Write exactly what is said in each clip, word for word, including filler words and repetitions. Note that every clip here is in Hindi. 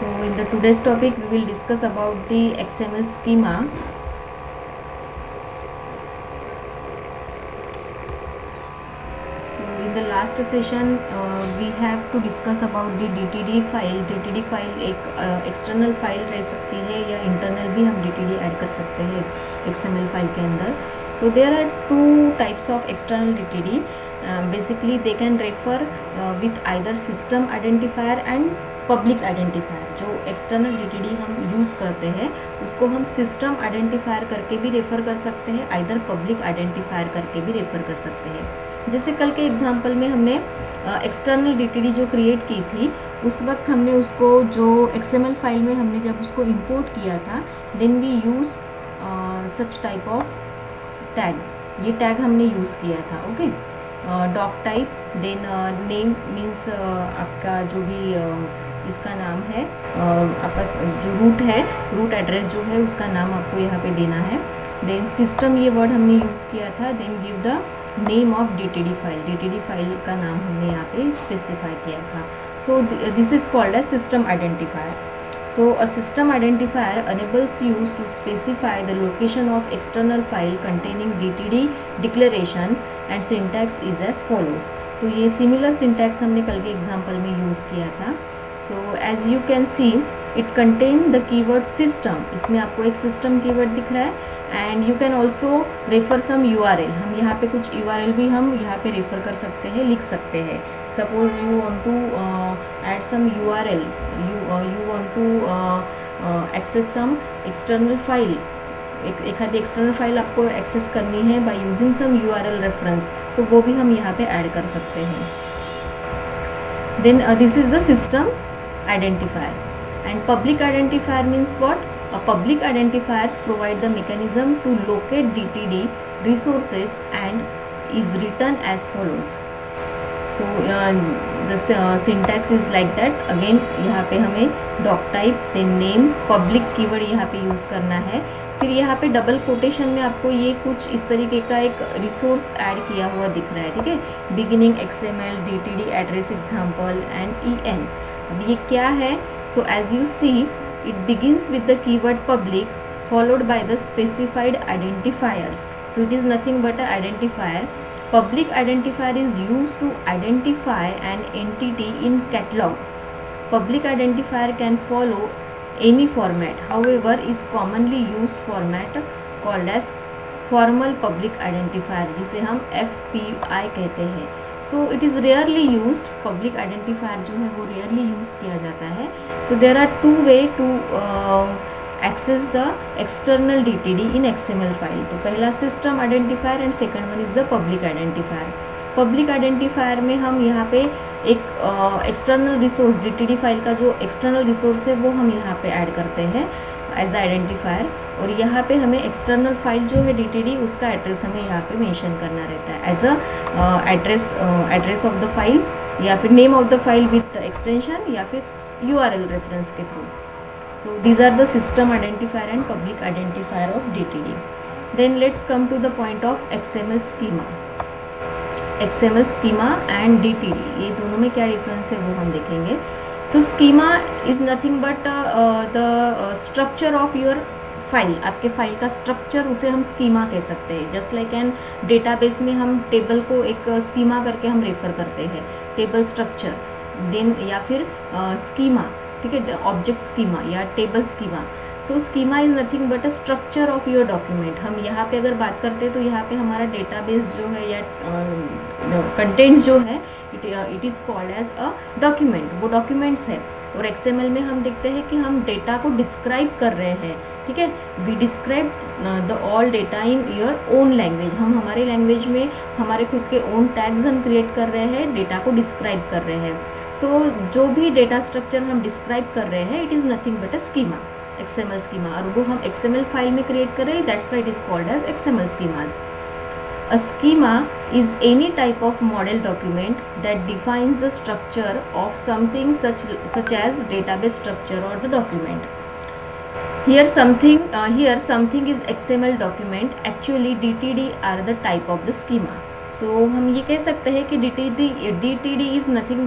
So in the today's topic we will discuss about the X M L schema. So in the last session uh, we have to discuss about the D T D file. D T D file एक एक्सटर्नल फाइल रह सकती है या इंटरनल भी हम D T D ऐड कर सकते हैं X M L फाइल के अंदर. So there are two types of external D T D. Uh, basically they can refer uh, with either system identifier and public identifier. जो एक्सटर्नल डी टी डी हम यूज़ करते हैं उसको हम सिस्टम आइडेंटिफायर करके भी रेफ़र कर सकते हैं, आइदर पब्लिक आइडेंटिफायर करके भी रेफ़र कर सकते हैं. जैसे कल के एग्जांपल में हमने एक्सटर्नल डी टी डी जो क्रिएट की थी उस वक्त हमने उसको जो एक्स एम एल फाइल में हमने जब उसको इंपोर्ट किया था, then we use such type of tag. ये टैग हमने यूज़ किया था. Okay, doc type, then name means आपका जो भी uh, इसका नाम है, आपका जो रूट है, रूट एड्रेस जो है उसका नाम आपको यहाँ पे देना है. देन सिस्टम ये वर्ड हमने यूज़ किया था. Then give the name of D T D file. D T D file का नाम हमने यहाँ पे स्पेसिफाई किया था. So this is called as system identifier. So a system identifier enables use to specify the location of external file containing D T D declaration and syntax is as follows. तो ये similar syntax हमने कल के एग्जाम्पल में यूज़ किया था. So as you can see it contain the keyword system. इसमें आपको एक system keyword दिख रहा है and you can also refer some U R L. हम यहाँ पे कुछ U R L भी हम यहाँ पे रेफ़र कर सकते हैं, लिख सकते हैं. Suppose you want to uh, add some U R L, you uh, you want to uh, uh, access some external file. एक एक आधी एक्सटर्नल फाइल आपको एक्सेस करनी है by using some U R L reference, तो वो भी हम यहाँ पे ऐड कर सकते हैं. Then this is the system identifier. And public identifier means what? A public identifiers provide the mechanism to locate D T D resources and is written as follows. So uh, the uh, syntax is like that. Again यहाँ पे हमें doc type, then name, public keyword यहाँ पे यूज़ करना है. फिर यहाँ पे डबल कोटेशन में आपको ये कुछ इस तरीके का एक रिसोर्स ऐड किया हुआ दिख रहा है. ठीक है, beginning X M L, D T D address example and E N. अब ये क्या है? So as you see it begins with the keyword public followed by the specified identifiers. So it is nothing but an identifier. Public identifier is used to identify an entity in catalog. Public identifier can follow any format, however is commonly used format called as formal public identifier, जिसे हम F P I कहते हैं. So it is rarely used. Public identifier जो है वो rarely use किया जाता है. So there are two way to uh, access the external D T D in X M L file. तो पहला system identifier and second one is the public identifier. Public identifier में हम यहाँ पे एक external resource D T D file का जो external resource है वो हम यहाँ पे ऐड करते हैं एज आइडेंटिफायर. और यहाँ पे हमें एक्सटर्नल फाइल जो है D T D उसका एड्रेस हमें यहाँ पे मेंशन करना रहता है as a address address of the file, या फिर name of the file with extension, या फिर U R L रेफरेंस के through. So these are the system identifier and public identifier of D T D. Then let's come to the point of X M L schema. X M L schema and D T D, ये दोनों में क्या डिफरेंस है वो हम देखेंगे. So schema is nothing but the structure of your file. आपके फाइल का स्ट्रक्चर उसे हम स्कीमा कह सकते हैं. जस्ट लाइक एन डेटाबेस में हम टेबल को एक स्कीमा करके हम रेफर करते हैं, टेबल स्ट्रक्चर. देन या फिर स्कीमा, ठीक है, ऑब्जेक्ट स्कीमा या table schema. So schema is nothing but a structure of your document. हम यहाँ पे अगर बात करते हैं तो यहाँ पे हमारा डेटाबेस जो है या कंटेंट्स जो है it it is called as a document. वो डॉक्यूमेंट्स है. और एक्स एम एल में हम देखते हैं कि हम डेटा को डिस्क्राइब कर रहे हैं. ठीक है, we describe the all data in your own language. हम हमारे लैंग्वेज में हमारे खुद के ओन टैग्स हम क्रिएट कर रहे हैं, डेटा को डिस्क्राइब कर रहे हैं. सो so, जो भी डेटा स्ट्रक्चर हम डिस्क्राइब कर रहे हैं it is nothing but a schema, X M L schema. और वो हम X M L फाइल में क्रिएट कर रहे हैं, that's why it is called as X M L schemas. A schema is any type of model document that defines the structure of something such such as database structure or the document. Here something uh, here something is X M L document. Actually D T D are the type of the schema. So हम ये कह सकते हैं कि D T D D T D is nothing but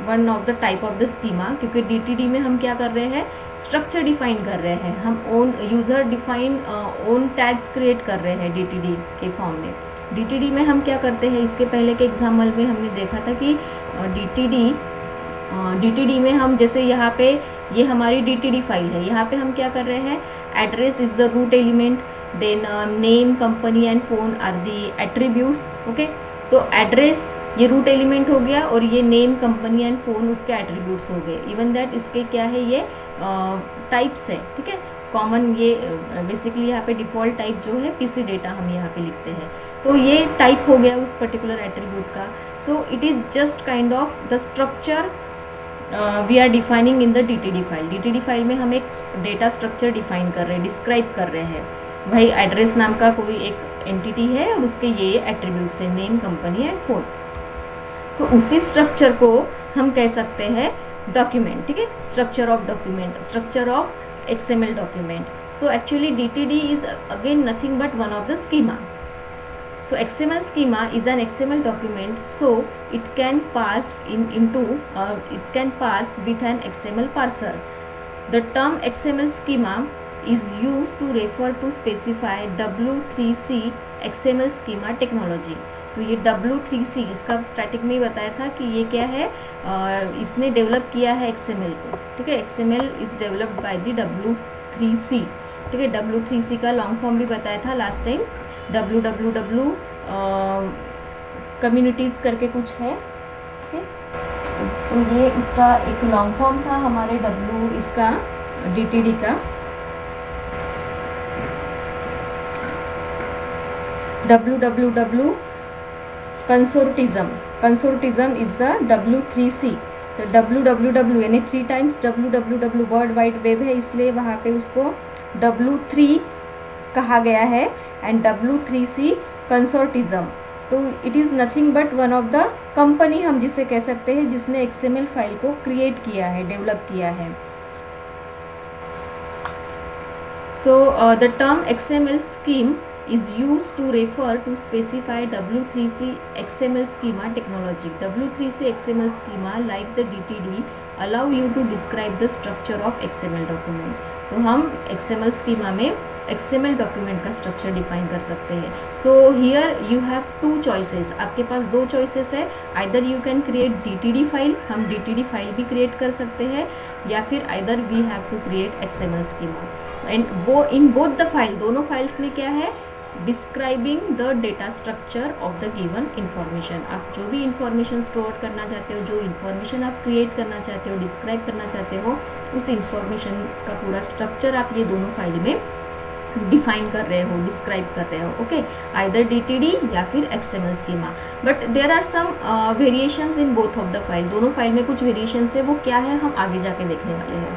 one of the type of the schema, क्योंकि डीटीडी में हम क्या कर रहे हैं, स्ट्रक्चर डिफाइन कर रहे हैं, हम own user define own tags create कर रहे हैं डीटीडी के फॉर्म में। डीटीडी में हम क्या करते हैं, इसके पहले के एग्जाम्पल में हमने देखा था कि डीटीडी डीटीडी में हम जैसे यहाँ पे ये हमारी डीटीडी फाइल है, यहाँ पे हम क्या कर रहे हैं, address is the root element, then name, company and phone are the attributes. Okay, तो एड्रेस ये रूट एलिमेंट हो गया और ये नेम, कंपनी एंड फोन उसके एट्रीब्यूट्स हो गए। इवन दैट इसके क्या है, ये टाइप्स है, ठीक है, कॉमन, ये बेसिकली यहाँ पे डिफ़ॉल्ट टाइप जो है पीसी डेटा हम यहाँ पे लिखते हैं, तो ये टाइप हो गया उस पर्टिकुलर एट्रीब्यूट का। So it is just kind of the structure we are defining in the DTD file. DTD file में हम एक डेटा स्ट्रक्चर डिफाइन कर रहे हैं, डिस्क्राइब कर रहे हैं, भाई एड्रेस नाम का कोई एक एंटिटी है और उसके ये एट्रीब्यूट्स हैं, name, company and phone. So उसी स्ट्रक्चर को हम कह सकते हैं डॉक्यूमेंट, ठीक है, structure of document, structure of XML document. So actually DTD is again nothing but one of the schema. So X M L schema is an X M L document, so it can parse in into uh, it can parse with an X M L parser. The term X M L schema is used to refer to specify W three C X M L schema technology. तो ये W थ्री C इसका स्टैटिक में ही बताया था कि ये क्या है, uh, इसने डेवलप किया है X M L को, ठीक है, X M L is developed by the W three C, ठीक है। W थ्री C का लॉन्ग फॉर्म भी बताया था last time, W W W communities करके कुछ है, ठीक है, तो ये उसका एक लॉन्ग फॉर्म था हमारे W इसका डीटीडी का, W W W consortium, consortium is the W three C। तो डब्ल्यू डब्ल्यू डब्ल्यू यानी three times W W W world wide web है, इसलिए वहाँ पे उसको डब्ल्यू थ्री कहा गया है, and W three C consortium. तो it is nothing but one of the company हम जिसे कह सकते हैं जिसने एक्सएमएल फाइल को क्रिएट किया है, डेवलप किया है। So the term XML scheme is used to refer to specify W three C X M L schema technology. W three C X M L schema like the D T D allow you to describe the structure of X M L document. तो हम X M L schema में X M L document का structure define कर सकते हैं. So here you have two choices. आपके पास दो choices है. Either you can create D T D file, हम D T D file भी create कर सकते हैं, या फिर either we have to create X M L schema. And वो in both the file, दोनों files में क्या है, describing the data structure of the given information. आप जो भी इंफॉर्मेशन स्टोर करना चाहते हो, जो इंफॉर्मेशन आप क्रिएट करना चाहते हो, डिस्क्राइब करना चाहते हो, उस इंफॉर्मेशन का पूरा स्ट्रक्चर आप ये दोनों फाइल में डिफाइन कर रहे हो, डिस्क्राइब कर रहे हो, ओके, आइदर डीटीडी या फिर XML schema. But there are some variations in both of the file, दोनों फाइल में कुछ वेरिएशंस है, वो क्या है हम आगे जाके देखने वाले हैं।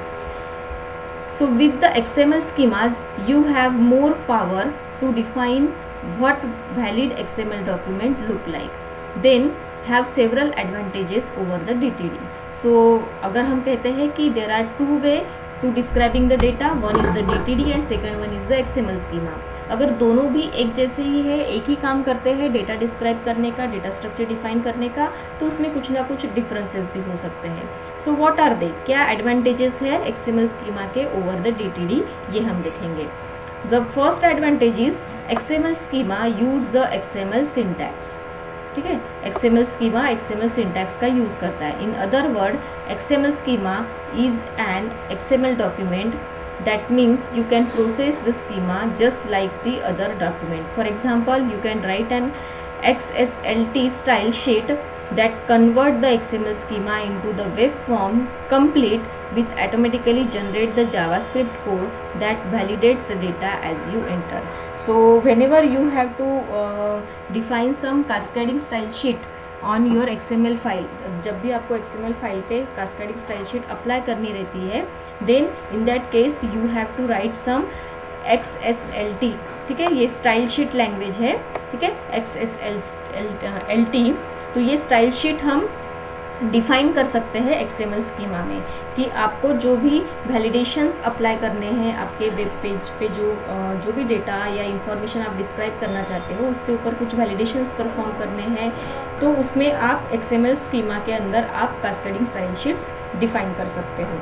So with the XML schemas you have more power to define what valid X M L document look like, then have several advantages over the D T D. So अगर हम कहते हैं कि there are two way to describing the data, one is the D T D and second one is the X M L schema. अगर दोनों भी एक जैसे ही है, एक ही काम करते हैं, डेटा डिस्क्राइब करने का, डेटा स्ट्रक्चर डिफाइन करने का, तो उसमें कुछ ना कुछ डिफरेंसेस भी हो सकते हैं। सो व्हाट आर दे, क्या एडवांटेजेस है X M L schema के over the D T D, ये हम देखेंगे। The first advantage is X M L schema use the X M L syntax, ठीक है, X M L schema X M L syntax का यूज़ करता है। In other word, X M L schema is an X M L document, that means you can process the schema just like the other document. For example, you can write an X S L T style sheet that convert the X M L schema into the web form complete with automatically generate the JavaScript code that validates the data as you enter. So whenever you have to uh, define some cascading style sheet on your X M L file, जब भी आपको X M L file पे cascading style sheet apply करनी रहती है, then in that case you have to write some X S L T, ठीक है, ये style sheet language है, ठीक है, X S L T। तो ये style sheet हम डिफाइन कर सकते हैं एक्सएमएल स्कीमा में कि आपको जो भी वैलिडेशंस अप्लाई करने हैं आपके वेब पेज पे जो जो भी डेटा या इंफॉर्मेशन आप डिस्क्राइब करना चाहते हो उसके ऊपर कुछ वैलिडेशंस परफॉर्म करने हैं, तो उसमें आप एक्सएमएल स्कीमा के अंदर आप कास्केडिंग स्टाइल शीट्स डिफाइन कर सकते हो।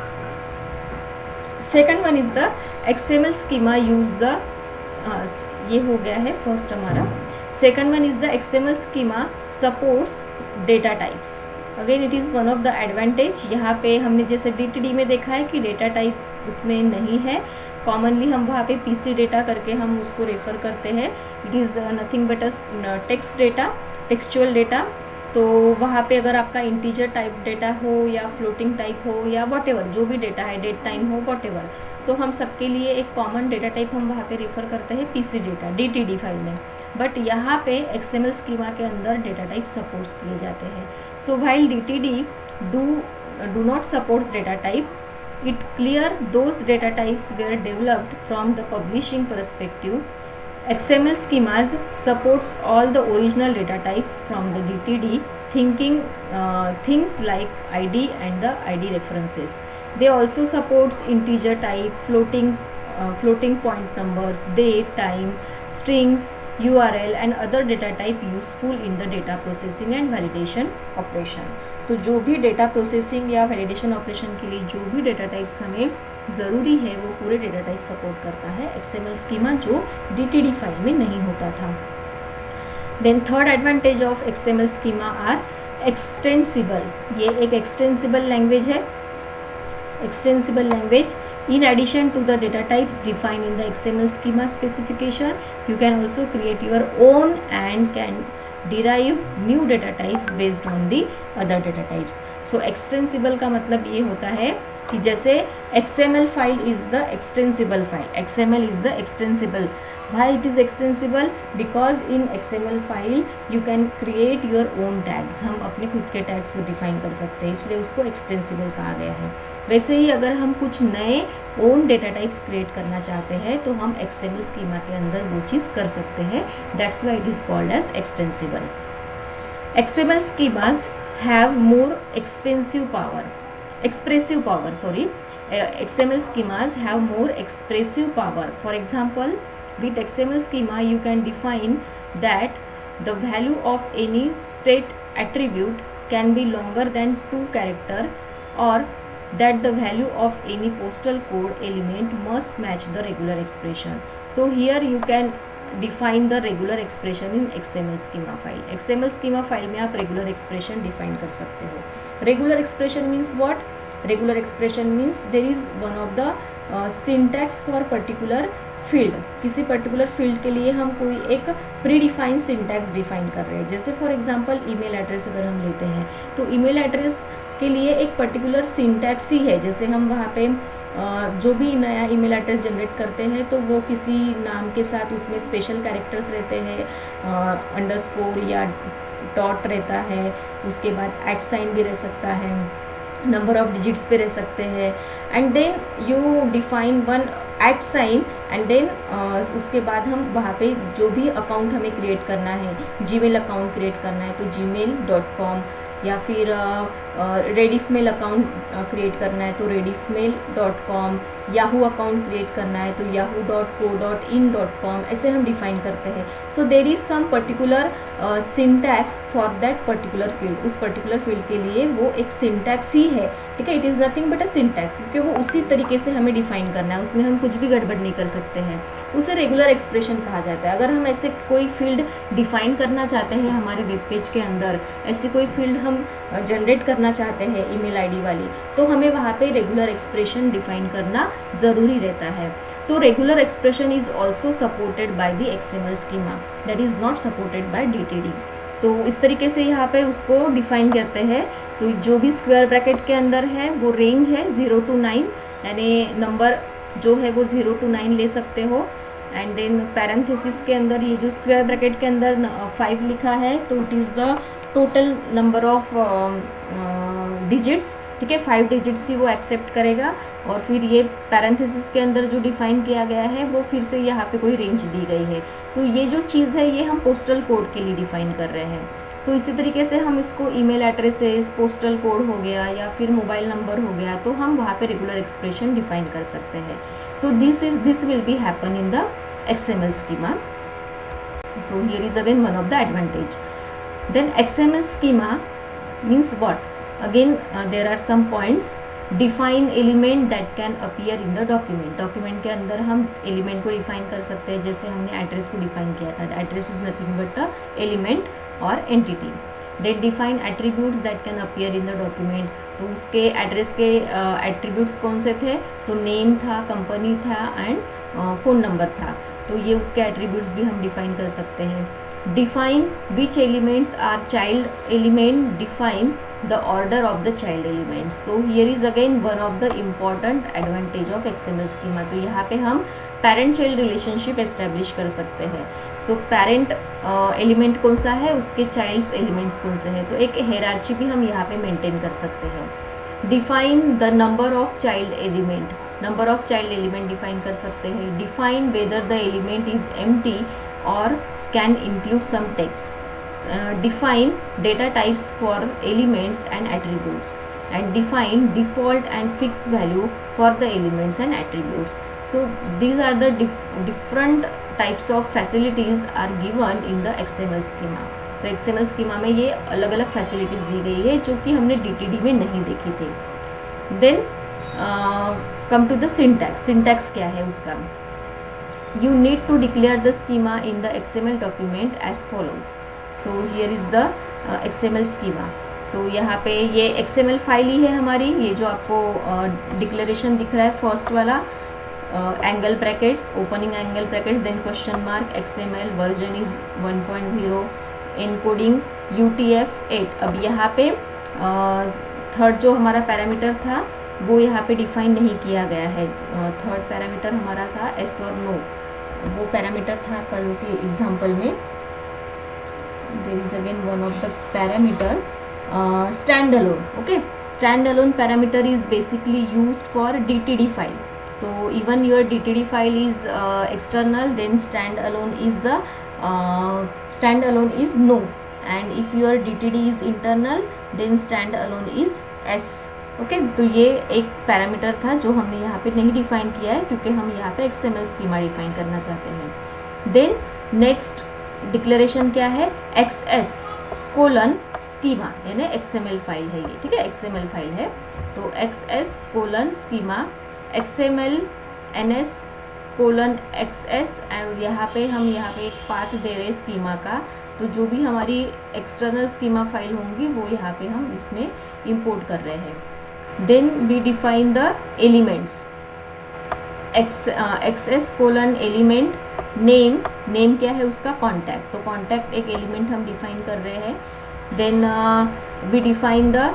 Second one is the XML schema use the, ये हो गया है फर्स्ट हमारा। Second one is the XML schema supports data types. Again it is one of the advantage. यहाँ पे हमने जैसे डीटीडी में देखा है कि डेटा टाइप उसमें नहीं है, कॉमनली हम वहाँ पे पीसी डेटा करके हम उसको रेफर करते हैं। It is nothing but a text data, textual data. तो वहाँ पे अगर आपका इंटीजर टाइप डेटा हो या फ्लोटिंग टाइप हो या वॉटेवर जो भी डेटा है, डेट टाइम हो वॉटेवर, तो हम सबके लिए एक कॉमन डेटा टाइप हम वहाँ पे रेफर करते हैं पीसी डेटा, डीटीडी फाइल में। बट यहाँ पे एक्सएमएल स्कीमा के अंदर डेटा टाइप सपोर्ट्स किए जाते हैं। So while DTD do do not supports data type, it clear those data types were developed from the publishing perspective. X M L schemas supports all the original data types from the D T D, thinking uh, things like I D and the I D references. They also supports integer type, floating uh, floating point numbers, date, time, strings, U R L and other data type useful in the data processing and validation operation. तो जो भी डेटा प्रोसेसिंग या वैलिडेशन ऑपरेशन के लिए जो भी डेटा टाइप्स हमें ज़रूरी है वो पूरे डेटा टाइप सपोर्ट करता है एक्सएमएल स्कीमा, जो डीटीडी फाइल में नहीं होता था। Then third advantage of XML schema are extensible. ये एक एक्सटेंसिबल लैंग्वेज है, extensible language. In addition to the data types defined in the X M L schema specification, you can also create your own and can derive new data types based on the other data types. So extensible का मतलब ये होता है कि जैसे X M L file is the extensible file, X M L is the extensible. Why it is extensible? Because in X M L file you can create your own tags. हम अपने खुद के tags को define कर सकते हैं, इसलिए उसको extensible कहा गया है। वैसे ही अगर हम कुछ नए own data types create करना चाहते हैं तो हम X M L schema के अंदर वो चीज़ कर सकते हैं। That's why it is called as extensible. X M L schemas have more expensive power, expressive power. Sorry, uh, X M L schemas have more expressive power. For example, with X M L schema you can define that the value of any state attribute can be longer than two character, or that the value of any postal code element must match the regular expression. So here you can define the regular expression in X M L schema file. X M L schema file में आप regular expression define कर सकते हो। Regular expression means what? Regular expression means there is one of the uh, syntax for particular field. किसी पर्टिकुलर फील्ड के लिए हम कोई एक प्री डिफाइन सिंटैक्स डिफाइन कर रहे हैं। जैसे फॉर एग्जांपल ईमेल एड्रेस अगर हम लेते हैं तो ईमेल एड्रेस के लिए एक पर्टिकुलर सिंटैक्स ही है। जैसे हम वहाँ पे जो भी नया ईमेल एड्रेस जनरेट करते हैं तो वो किसी नाम के साथ उसमें स्पेशल कैरेक्टर्स रहते हैं, अंडरस्कोर या डॉट रहता है, उसके बाद एट साइन भी रह सकता है, नंबर ऑफ डिजिट्स पे रह सकते हैं, and then you define one at sign and then उसके बाद हम वहाँ पे जो भी अकाउंट हमें क्रिएट करना है, जीमेल अकाउंट क्रिएट करना है तो जीमेल डॉट कॉम, या फिर रेडिफ मेल अकाउंट क्रिएट करना है तो Rediff mail dot com, Yahoo account create करना है तो Yahoo dot co dot in dot com, ऐसे हम डिफाइन करते हैं। So there is some particular syntax for that particular field. उस पर्टिकुलर फील्ड के लिए वो एक सिंटैक्स ही है, ठीक है। It is nothing but a syntax, क्योंकि वो उसी तरीके से हमें डिफाइन करना है, उसमें हम कुछ भी गड़बड़ नहीं कर सकते हैं। उसे रेगुलर एक्सप्रेशन कहा जाता है। अगर हम ऐसे कोई फील्ड डिफाइन करना चाहते हैं हमारे वेब पेज के अंदर, ऐसी कोई फील्ड हम जनरेट करना चाहते हैं ईमेल आईडी वाली, तो हमें वहाँ पे रेगुलर एक्सप्रेशन डिफाइन करना ज़रूरी रहता है। तो regular expression is also supported by the XML schema, that is not supported by DTD. तो इस तरीके से यहाँ पे उसको डिफाइन करते हैं। तो जो भी स्क्वायर ब्रैकेट के अंदर है वो रेंज है ज़ीरो टू नाइन, यानी नंबर जो है वो ज़ीरो टू नाइन ले सकते हो। एंड देन पैरेंथेसिस के अंदर ये जो स्क्वायर ब्रैकेट के अंदर फाइव लिखा है तो it is the total number of digits, ठीक है, फाइव डिजिट्स ही वो एक्सेप्ट करेगा। और फिर ये पैरेंथेसिस के अंदर जो डिफाइन किया गया है वो फिर से यहाँ पे कोई रेंज दी गई है। तो ये जो चीज़ है ये हम पोस्टल कोड के लिए डिफाइन कर रहे हैं। तो इसी तरीके से हम इसको ईमेल एड्रेसेस, पोस्टल कोड हो गया या फिर मोबाइल नंबर हो गया, तो हम वहाँ पे रेगुलर एक्सप्रेशन डिफाइन कर सकते हैं. So this is this will be happen in the XML schema. So here is again one of the advantage. Then XML schema means what? Again there are some points. Define element that can appear in the document. Document के अंदर हम एलिमेंट को डिफाइन कर सकते हैं, जैसे हमने एड्रेस को डिफाइन किया था. Address is nothing but a element और entity. They define attributes that can appear in the document. तो उसके एड्रेस के एट्रीब्यूट्स uh, कौन से थे? तो नेम था, कंपनी था एंड फ़ोन नंबर था. तो ये उसके एट्रीब्यूट्स भी हम डिफाइन कर सकते हैं. Define which elements are child element. Define the order of the child elements. तो here is again one of the important advantage of X M L schema. तो यहाँ पे हम parent child relationship establish कर सकते हैं. so parent uh, element कौन सा है, उसके childs elements कौन से हैं, तो एक hierarchy भी हम यहाँ पे maintain कर सकते हैं. define the number of child element. number of child element define कर सकते हैं. define whether the element is empty or can include some text. Uh, define data types for elements and attributes, and define default and fixed value for the elements and attributes. So these are the dif different types of facilities are given in the X M L schema. तो X M L schema में ये अलग अलग facilities दी गई है जो कि हमने D T D में नहीं देखी थी. Then uh, come to the syntax. Syntax क्या है उसका? You need to declare the schema in the X M L document as follows. So here is the X M L schema. तो यहाँ पे ये एक्स एम एल फाइल ही है हमारी. ये जो आपको डिक्लेरेशन uh, दिख रहा है फर्स्ट वाला, angle brackets, opening angle brackets, then question mark, X M L, version is one point zero, encoding U T F eight. अब यहाँ पे थर्ड uh, जो हमारा पैरामीटर था वो यहाँ पे डिफाइन नहीं किया गया है. थर्ड uh, पैरामीटर हमारा था एस और नो. वो पैरामीटर था कल के एग्जाम्पल में. there is again one of the parameter uh, standalone. okay, standalone parameter is basically used for D T D file. so even your D T D file is uh, external, then standalone is the uh, standalone is no, and if your D T D is internal then standalone is S. okay, तो ये एक पैरामीटर था जो हमने यहाँ पे नहीं डिफाइन किया है क्योंकि हम यहाँ पे X M L schema define करना चाहते हैं. देन नेक्स्ट डिक्लेरेशन क्या है? एक्स एस कोलन स्कीमा, यानी एक्स एम एल फाइल है ये. ठीक है, एक्स एम एल फाइल है. तो X S colon schema, X M L N S colon X S, and यहाँ पे हम यहाँ पे एक पाथ दे रहे हैं स्कीमा का. तो जो भी हमारी एक्सटर्नल स्कीमा फाइल होंगी वो यहाँ पे हम इसमें इंपोर्ट कर रहे हैं. Then we define the elements. X X S colon element name. Name क्या है उसका? कॉन्टैक्ट. तो कॉन्टैक्ट एक एलिमेंट हम डिफाइन कर रहे हैं. Then we define the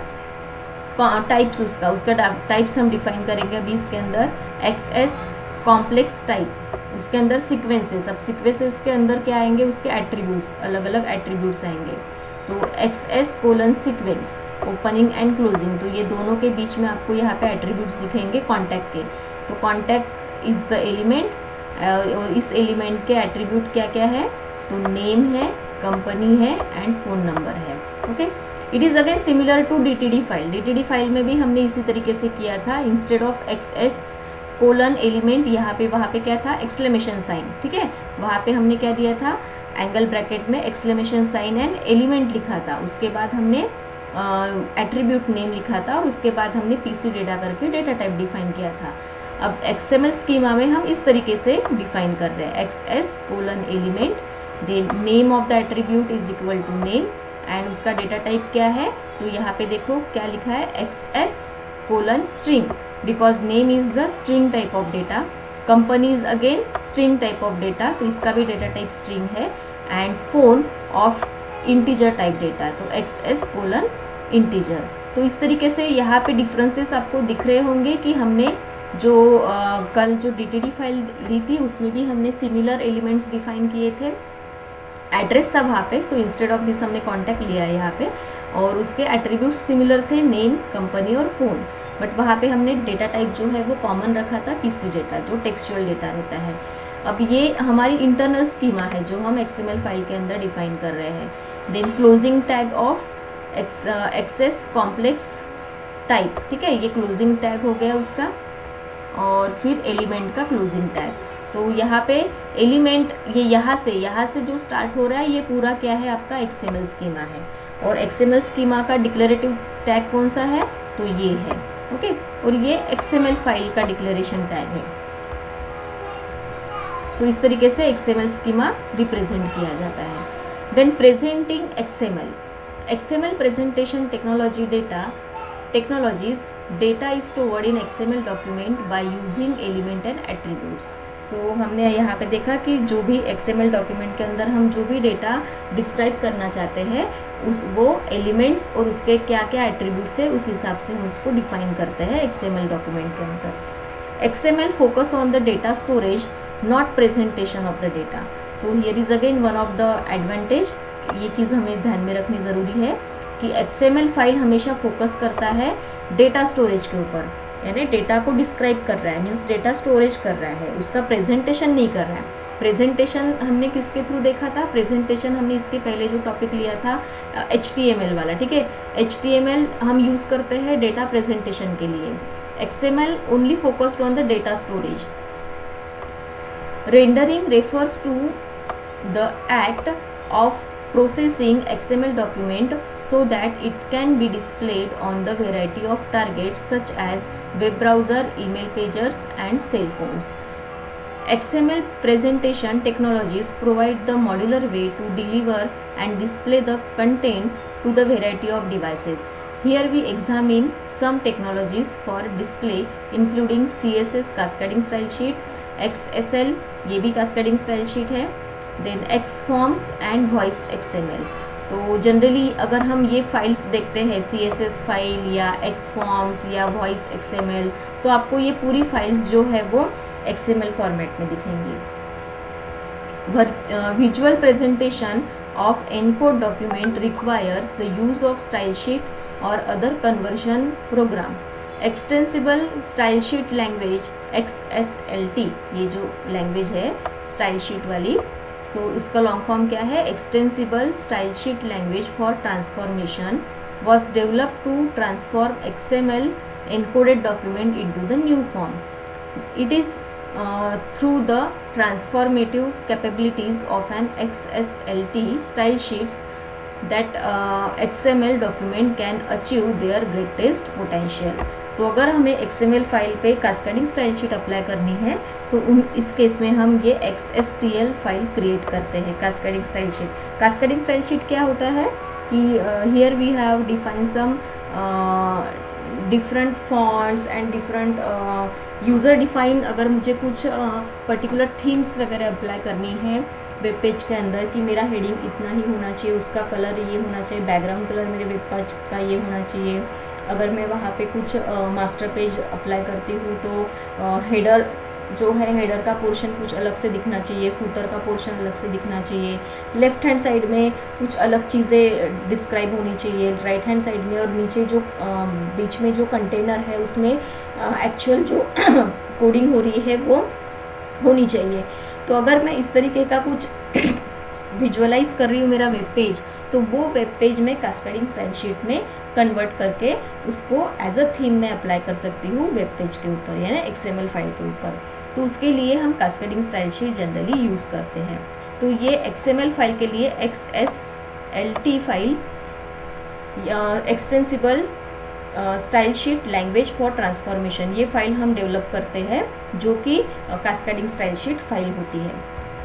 types. उसका उसका टाइप्स हम डिफाइन करेंगे अभी इसके अंदर. एक्स एस कॉम्प्लेक्स टाइप, उसके अंदर सीक्वेंसेस. अब सीक्वेंसेस के अंदर क्या आएंगे? उसके एट्रीब्यूट्स, अलग अलग एट्रीब्यूट्स आएंगे. तो X S colon sequence, opening and closing. तो ये दोनों के बीच में आपको यहाँ पे एट्रीब्यूट्स दिखेंगे कॉन्टैक्ट के. तो कॉन्टैक्ट इज़ द एलिमेंट, और इस एलिमेंट के एट्रीब्यूट क्या क्या है? तो नेम है, कंपनी है एंड फ़ोन नंबर है. Okay, it is again similar to D T D file. D T D file में भी हमने इसी तरीके से किया था. Instead of X S colon element, यहाँ पे वहाँ पे क्या था? Exclamation sign. ठीक है, वहाँ पे हमने क्या दिया था? एंगल ब्रैकेट में एक्सक्लेमेशन साइन एंड एलिमेंट लिखा था. उसके बाद हमने एट्रीब्यूट नेम लिखा था और उसके बाद हमने पी सी डेटा करके डेटा टाइप डिफाइन किया था. अब एक्स एम एल स्कीमा में हम इस तरीके से डिफाइन कर रहे हैं. X S colon element, then name of the attribute is equal to name, and उसका डेटा टाइप क्या है? तो यहाँ पे देखो क्या लिखा है? X S colon string, because name is the string type of data. Company is again string type of data, तो इसका भी डेटा टाइप स्ट्रिंग है. And phone of integer type data, तो एक्स एस कोलन इंटीजर. तो इस तरीके से यहाँ पे डिफरेंसेस आपको दिख रहे होंगे कि हमने जो आ, कल जो डी टी डी फाइल ली थी उसमें भी हमने सिमिलर एलिमेंट्स डिफाइन किए थे. एड्रेस था वहाँ पे, सो इंस्टेड ऑफ दिस हमने कॉन्टैक्ट लिया है यहाँ पे, और उसके एट्रीब्यूट्स सिमिलर थे, नेम, कंपनी और फ़ोन. बट वहाँ पे हमने डेटा टाइप जो है वो कॉमन रखा था, पीसी डेटा, जो टेक्सचुअल डेटा रहता है. अब ये हमारी इंटरनल स्कीमा है जो हम एक्सएमएल फाइल के अंदर डिफाइन कर रहे हैं. Then closing tag of X S complex type, ठीक है, ये क्लोजिंग टैग हो गया उसका, और फिर एलिमेंट का क्लोजिंग टैग। तो यहाँ पे एलिमेंट ये यहाँ से यहाँ से जो स्टार्ट हो रहा है ये पूरा क्या है आपका एक्सएमएल स्कीमा है, और एक्सएमएल स्कीमा का डिक्लेरेटिव टैग कौन सा है, तो ये है, ओके, और ये एक्सएमएल फाइल का डिक्लेरेशन टैग है। सो so, इस तरीके से एक्सएमएल स्कीमा रिप्रेजेंट किया जाता है। Then presenting XML, XML presentation technology data technologies data is stored in XML document by using element and attributes. सो हमने यहाँ पे देखा कि जो भी एक्सएमएल डॉक्यूमेंट के अंदर हम जो भी डेटा डिस्क्राइब करना चाहते हैं उस वो एलिमेंट्स और उसके क्या क्या एट्रीब्यूट्स है उस हिसाब से हम उसको डिफाइन करते हैं एक्सएमएल डॉक्यूमेंट के अंदर। XML focus on the data storage not presentation of the data. So here is again one of the advantage, ये चीज़ हमें ध्यान में रखनी ज़रूरी है कि एक्सएमएल फाइल हमेशा फोकस करता है डेटा स्टोरेज के ऊपर, यानी डेटा को डिस्क्राइब कर रहा है, मीन्स डेटा स्टोरेज कर रहा है, उसका प्रेजेंटेशन नहीं कर रहा है। प्रेजेंटेशन हमने किसके थ्रू देखा था, प्रेजेंटेशन हमने इसके पहले जो टॉपिक लिया था एच टी एम एल वाला, ठीक है, एच टी एम एल हम यूज़ करते हैं डेटा प्रेजेंटेशन के लिए। XML only focused on the data storage. Rendering refers to the act of processing X M L document so that it can be displayed on the variety of targets such as web browser, email pagers and cell phones. X M L presentation technologies provide the modular way to deliver and display the content to the variety of devices. Here we examine some technologies for display including C S S cascading style sheet, X S L ये भी cascading style sheet है, then X forms and voice XML. तो जनरली अगर हम ये फाइल्स देखते हैं सी एस एस फाइल या एक्स फॉर्म्स या वॉइस एक्सएमएल, तो आपको ये पूरी फाइल्स जो है वो एक्सएमएल फॉर्मेट में दिखेंगी। Visual presentation of encode document requires the use of style sheet और other conversion program. Extensible style sheet language X S L T, ये जो लैंग्वेज है स्टाइल शीट वाली, सो so, उसका लॉन्ग फॉर्म क्या है, extensible style sheet language for transformation was develop to transform XML encoded document into the new form. It is through the transformative capabilities of an X S L T style sheets that XML document can achieve their greatest potential. तो अगर हमें एक्सएमएल फाइल पे कास्केडिंग स्टाइल शीट अप्लाई करनी है तो उन इस केस में हम ये X S T L file create करते हैं, cascading style sheet. Cascading style sheet क्या होता है कि here we have define some different fonts and different user define, अगर मुझे कुछ पर्टिकुलर थीम्स वगैरह अप्लाई करनी है वेब पेज के अंदर कि मेरा हेडिंग इतना ही होना चाहिए, उसका कलर ये होना चाहिए, बैकग्राउंड कलर मेरे वेब पेज का ये होना चाहिए। अगर मैं वहाँ पे कुछ मास्टर पेज अप्लाई करती हूँ तो हेडर जो है हेडर का पोर्शन कुछ अलग से दिखना चाहिए, फूटर का पोर्शन अलग से दिखना चाहिए, लेफ्ट हैंड साइड में कुछ अलग चीज़ें डिस्क्राइब होनी चाहिए, राइट हैंड साइड में, और नीचे जो बीच में जो कंटेनर है उसमें एक्चुअल जो कोडिंग हो रही है वो होनी चाहिए। तो अगर मैं इस तरीके का कुछ विजुअलाइज कर रही हूँ मेरा वेब पेज, तो वो वेब पेज में कास्केडिंग स्टाइल शीट में कन्वर्ट करके उसको एज अ थीम में अप्लाई कर सकती हूँ वेब पेज के ऊपर, यानी एक्सएमएल फाइल के ऊपर। तो उसके लिए हम cascading style sheet generally use करते हैं। तो ये एक्सएमएल फाइल के लिए X S L T file extensible style sheet language for transformation, ये फाइल हम डेवलप करते हैं जो कि कास्केडिंग स्टाइल शीट फाइल होती है।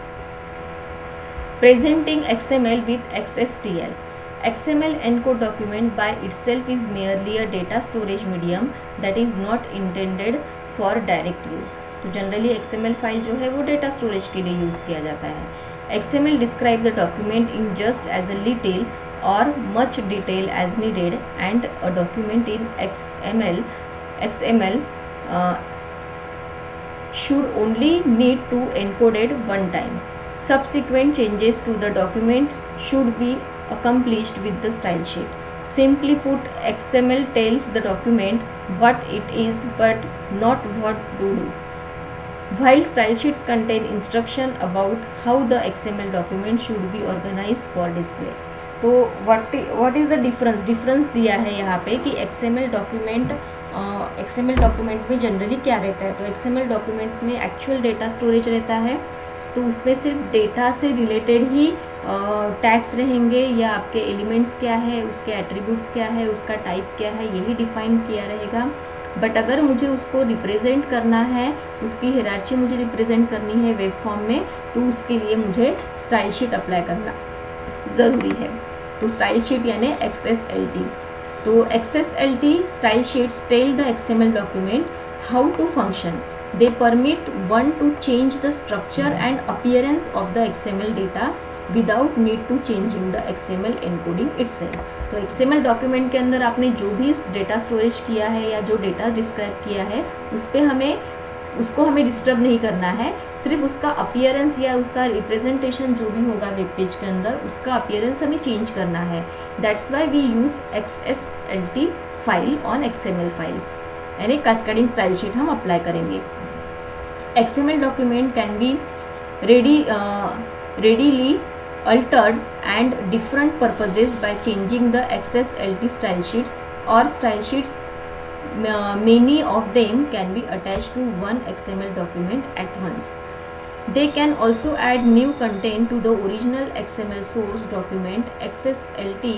Presenting XML with X S T L, X M L encode document by itself is merely a data storage medium that is not intended for direct use. तो generally X M L file जो है वो डेटा स्टोरेज के लिए यूज़ किया जाता है। X M L describe the document in just as a little or much detail as needed, and a document in X M L X M L uh, should only need to encode it one time. Subsequent changes to the document should be accomplished with the style sheet. Simply put, X M L tells the document what it is but not what to do, while style sheets contain instruction about how the X M L document should be organized for display. तो what what is the difference difference दिया है यहाँ पे कि एक्सएमएल डॉक्यूमेंट एक्सएमएल डॉक्यूमेंट में जनरली क्या रहता है। तो एक्सएमएल डॉक्यूमेंट में एक्चुअल डेटा स्टोरेज रहता है, तो उसमें सिर्फ डेटा से रिलेटेड ही टैग्स रहेंगे, या आपके एलिमेंट्स क्या है, उसके एट्रीब्यूट्स क्या है, उसका टाइप क्या है, यही डिफाइन किया रहेगा। बट अगर मुझे उसको रिप्रेजेंट करना है, उसकी हायरार्की मुझे रिप्रेजेंट करनी है वेब फॉर्म में, तो उसके लिए मुझे स्टाइल शीट अप्लाई करना ज़रूरी है। तो स्टाइल शीट यानी एक्स एस एल टी। तो X S L T style sheets tell the XML document how to function. They permit one to change the structure and appearance of the X M L data without need to changing the X M L encoding itself। तो X M L डॉक्यूमेंट के अंदर आपने जो भी डेटा स्टोरेज किया है या जो डेटा डिस्क्राइब किया है, उस पर हमें उसको हमें डिस्टर्ब नहीं करना है, सिर्फ उसका अपीयरेंस या उसका रिप्रेजेंटेशन जो भी होगा वेब पेज के अंदर, उसका अपीयरेंस हमें चेंज करना है। That's why we use X S L T file on X M L file, यानी कास्केडिंग स्टाइल शीट हम अप्लाई करेंगे। X M L document can be ready uh, readily altered and different purposes by changing the X S L T style sheets or style sheets. Uh, many of them can be attached to one X M L document at once. They can also add new content to the original X M L source document. X S L T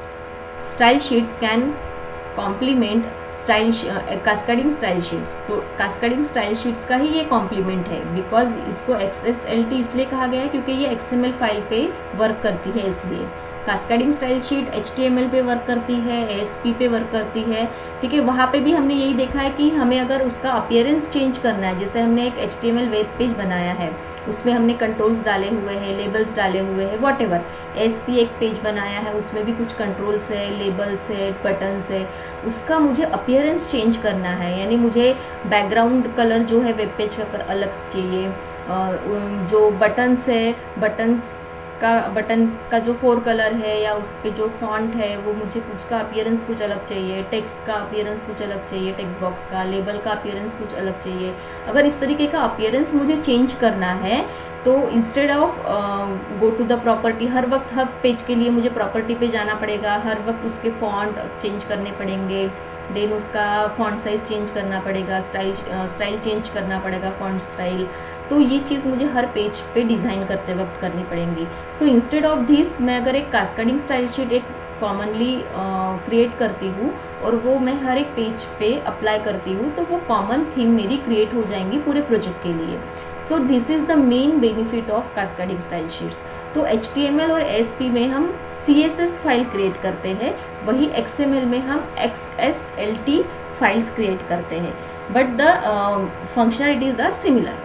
style sheets can complement style cascading style sheets. तो कास्केडिंग स्टाइल शीट्स का ही ये कॉम्प्लीमेंट है, बिकॉज इसको एक्स एस एल टी इसलिए कहा गया है क्योंकि ये एक्स एम एल फाइल पे वर्क करती है, इसलिए cascading style sheet H T M L पे वर्क करती है, ए एस पी पे वर्क करती है। ठीक है, वहाँ पे भी हमने यही देखा है कि हमें अगर उसका अपीयरेंस चेंज करना है, जैसे हमने एक H T M L web page बनाया है, उसमें हमने कंट्रोल्स डाले हुए हैं, लेबल्स डाले हुए हैं, whatever. A S P एक पेज बनाया है, उसमें भी कुछ कंट्रोल्स है, लेबल्स है, बटन्स है, उसका मुझे अपीयरेंस चेंज करना है, यानी मुझे बैकग्राउंड कलर जो है वेब पेज का अलग से चाहिए, जो बटन्स है, बटन्स का बटन का जो फोर कलर है या उस पे जो फॉन्ट है वो मुझे कुछ का अपीयरेंस कुछ अलग चाहिए, टेक्स्ट का अपीयरेंस कुछ अलग चाहिए, टेक्स्ट बॉक्स का, लेबल का अपीयरेंस कुछ अलग चाहिए। अगर इस तरीके का अपीयरेंस मुझे चेंज करना है, तो instead of go to the property, हर वक्त हर पेज के लिए मुझे प्रॉपर्टी पे जाना पड़ेगा, हर वक्त उसके फॉन्ट चेंज करने पड़ेंगे, देन उसका फॉन्ट साइज चेंज करना पड़ेगा, स्टाइल स्टाइल चेंज करना पड़ेगा, फॉन्ट स्टाइल। तो ये चीज़ मुझे हर पेज पे डिज़ाइन करते वक्त करनी पड़ेंगी। सो इंस्टेड ऑफ दिस, मैं अगर एक कास्केडिंग स्टाइल शीट एक कॉमनली क्रिएट करती हूँ और वो मैं हर एक पेज पे अप्लाई करती हूँ, तो वो कॉमन थीम मेरी क्रिएट हो जाएंगी पूरे प्रोजेक्ट के लिए। So this is the main benefit of cascading style sheets. तो एच टी एम एल और ए एस पी में हम C S S file create करते हैं, वही एक्स एम एल में हम X S L T files create करते हैं, but the functionalities are similar.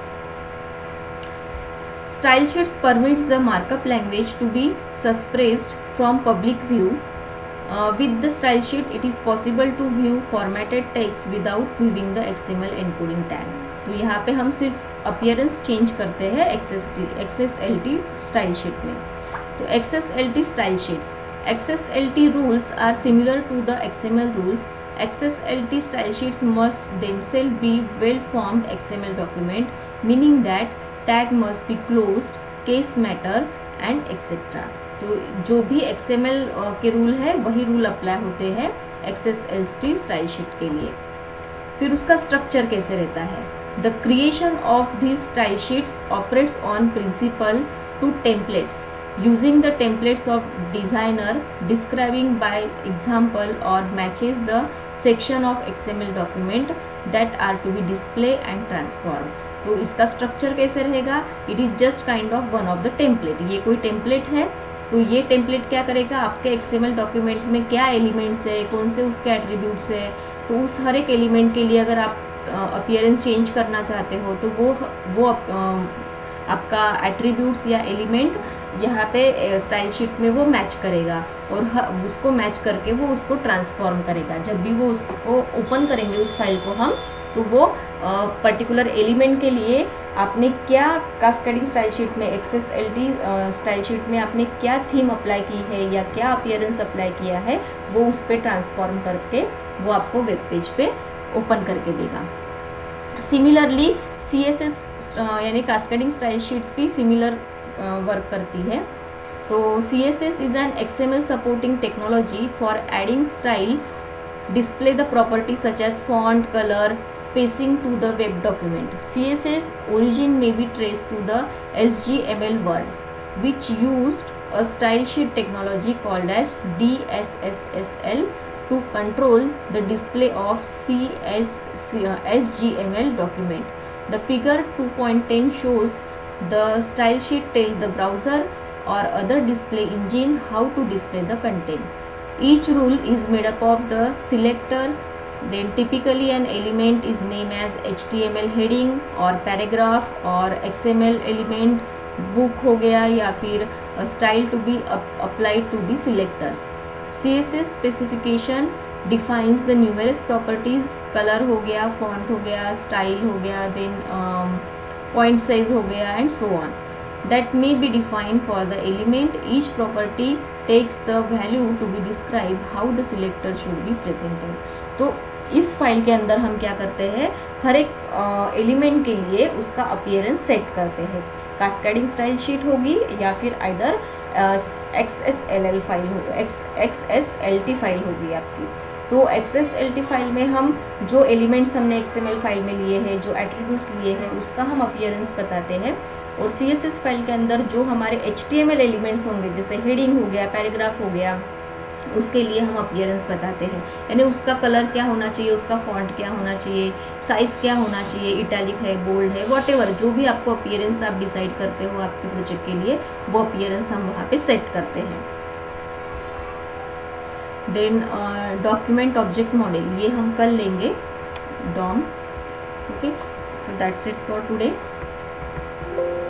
Style sheets permits the markup language to be suppressed from public view. Uh, with the style sheet, it is possible to view formatted text without viewing the X M L encoding tag. तो यहाँ पे हम सिर्फ अपीयरेंस चेंज करते हैं X S T X S L T style sheet में। तो X S L T style sheets, X S L T rules are similar to the X M L rules. X S L T style sheets must themselves be well-formed X M L document, meaning that tag must be closed, case matter and etcetera. तो जो भी एक्स एम एल के रूल है वही रूल अप्लाई होते हैं X S L T style sheet के लिए। फिर उसका स्ट्रक्चर कैसे रहता है? The creation of this style sheets operates on principle to templates using the templates of designer describing by example और matches the section of X M L document that are to be display and transform. तो इसका स्ट्रक्चर कैसे रहेगा? It is just kind of one of the template. ये कोई टेम्पलेट है, तो ये टेम्पलेट क्या करेगा, आपके एक्सएमएल डॉक्यूमेंट में क्या एलिमेंट्स है, कौन से उसके एट्रीब्यूट्स है, तो उस हर एक एलिमेंट के लिए अगर आप अपीयरेंस चेंज करना चाहते हो तो वो वो आपका एट्रीब्यूट्स या एलिमेंट यहाँ पे स्टाइल शीट में वो मैच करेगा और उसको मैच करके वो उसको ट्रांसफॉर्म करेगा। जब भी वो उसको ओपन करेंगे उस फाइल को हम, तो वो पर्टिकुलर एलिमेंट के लिए आपने क्या कास्केडिंग स्टाइल शीट में X S L T style sheet में आपने क्या थीम अप्लाई की है या क्या अपीयरेंस अप्लाई किया है, वो उस पर ट्रांसफॉर्म करके वो आपको वेब पेज पे ओपन करके देगा। सिमिलरली सी एस एस यानी कास्केडिंग स्टाइल शीट्स भी सिमिलर वर्क करती है। So C S S is an X M L supporting technology for adding style, display the properties such as font, color, spacing to the web document. C S S origin may be traced to the H T M L world, which used a style sheet technology called as D S S L to control the display of C S H T M L document. The figure two point ten shows the style sheet tell the browser or other display engine how to display the content. Each rule is made up of the selector. Then typically an element is named as H T M L heading or paragraph or X M L element, book हो गया या फिर style to be applied to the selectors. C S S specification defines the numerous properties, color हो गया, font हो गया, style हो गया, then um, point size हो गया and so on. That may be defined for the element. Each property takes the value to be described how the selector should be presented. तो इस फाइल के अंदर हम क्या करते हैं, हर एक एलिमेंट के लिए उसका अपीयरेंस सेट करते हैं. कास्केडिंग स्टाइल शीट होगी या फिर either X S L L file होगी, X X S L T file होगी आपकी. तो X S L T file में हम जो एलिमेंट्स हमने एक्स एम एल फाइल में लिए हैं, जो एट्रीब्यूट्स लिए हैं, उसका हम अपीयरेंस बताते हैं. और सी एस एस फाइल के अंदर जो हमारे H T M L elements होंगे, जैसे हेडिंग हो गया, पैराग्राफ हो गया, उसके लिए हम अपीयरेंस बताते हैं. यानी उसका कलर क्या होना चाहिए, उसका फॉन्ट क्या होना चाहिए, साइज़ क्या होना चाहिए, इटैलिक है, बोल्ड है, वॉटेवर जो भी आपको अपीयरेंस आप डिसाइड करते हो आपके प्रोजेक्ट के लिए, वो अपीयरेंस हम वहाँ पे सेट करते हैं. देन डॉक्यूमेंट ऑब्जेक्ट मॉडल, ये हम कल लेंगे, DOM. Okay, so that's it for today.